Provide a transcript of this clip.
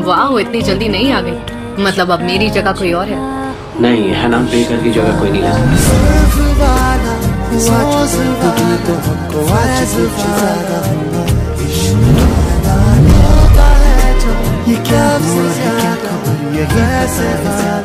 वाह, इतनी जल्दी नहीं आ गई। मतलब अब मेरी जगह कोई और है? नहीं, है ना, बेकर की जगह कोई नहीं ले सकता।